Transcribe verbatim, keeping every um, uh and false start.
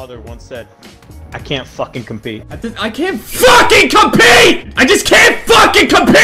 mother once said, I can't fucking compete. I, just, I can't fucking compete! I just can't fucking compete!